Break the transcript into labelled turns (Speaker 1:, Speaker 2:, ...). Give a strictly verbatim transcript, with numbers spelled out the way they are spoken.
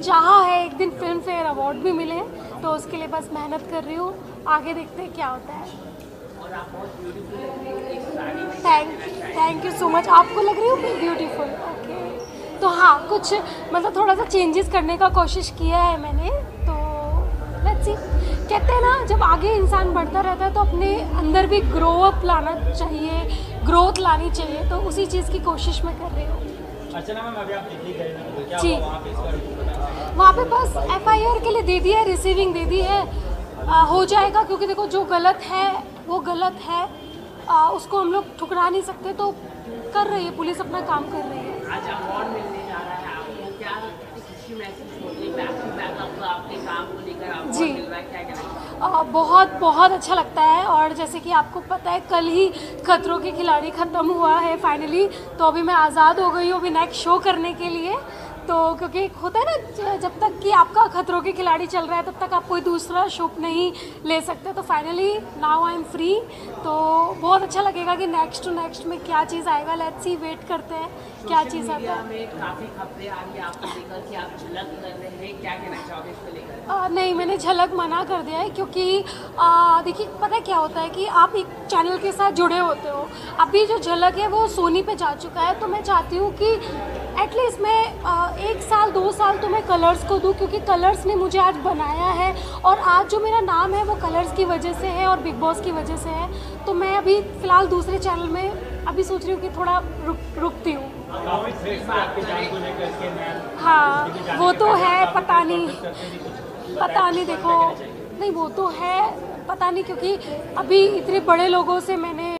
Speaker 1: चाहा है एक दिन फिल्म फेयर अवार्ड भी मिले, तो उसके लिए बस मेहनत कर रही हूँ। आगे देखते हैं क्या होता है। Thank thank you so much. आपको लग रही हो ब्यूटीफुल? ओके, तो हाँ, कुछ मतलब थोड़ा सा चेंजेस करने का कोशिश किया है मैंने, तो लेट्स सी। कहते हैं ना, जब आगे इंसान बढ़ता रहता है तो अपने अंदर भी ग्रो अप लाना चाहिए, ग्रोथ लानी चाहिए, तो उसी चीज़ की कोशिश मैं कर रही हूँ।
Speaker 2: अर्चना मैम, अभी आप दिल्ली गए ना, तो क्या
Speaker 1: जी,
Speaker 2: हुआ वहाँ पे? इस बारे में बताया।
Speaker 1: वहाँ पे बस एफ आई आर के लिए दे दिया है, रिसीविंग दे दी है। आ, हो जाएगा, क्योंकि देखो जो गलत है वो गलत है, आ, उसको हम लोग ठुकरा नहीं सकते, तो कर रही है पुलिस, अपना काम कर रही है।
Speaker 3: आज अवार्ड मिलने जा रहा है आपको, क्या खुशी महसूस होती है? बैक टू बैक आपको आपके काम को लेकर अवार्ड
Speaker 1: जी,
Speaker 3: मिल रहा है, क्या कहना है?
Speaker 1: आ, बहुत बहुत अच्छा लगता है। और जैसे कि आपको पता है, कल ही खतरों के खिलाड़ी ख़त्म हुआ है फाइनली, तो अभी मैं आज़ाद हो गई हूँ अभी नेक्स्ट शो करने के लिए। तो क्योंकि एक होता है ना, जब तक कि आपका खतरों के खिलाड़ी चल रहा है तब तक आप कोई दूसरा शो नहीं ले सकते, तो finally now I am free. तो बहुत अच्छा लगेगा कि नेक्स्ट टू नेक्स्ट में क्या चीज़ आएगा। लेट्स सी, वेट करते हैं क्या चीज़ आता है।
Speaker 3: में काफी खबरें आ रही है आपको लेकर कि आप झलक कर रहे हैं, क्या कहना चाहोगे इसको लेकर?
Speaker 1: आ, नहीं, मैंने झलक मना कर दिया है, क्योंकि आ, देखिए पता है क्या होता है कि आप एक चैनल के साथ जुड़े होते हो। अभी जो झलक है वो सोनी पे जा चुका है, तो मैं चाहती हूँ कि एटलीस्ट मैं आ, एक साल दो साल तो मैं कलर्स को दूँ, क्योंकि कलर्स ने मुझे आज बनाया है, और आज जो मेरा नाम है वो कलर्स की वजह से है और बिग बॉस की वजह से है। तो मैं अभी फ़िलहाल दूसरे चैनल में अभी सोच रही हूँ कि थोड़ा रुक रुकती हूँ।
Speaker 2: आपकी जान को लेकर के मैम,
Speaker 1: हाँ, वो तो है, पता नहीं पता नहीं देखो, नहीं वो तो है, पता नहीं, क्योंकि अभी इतने बड़े लोगों से मैंने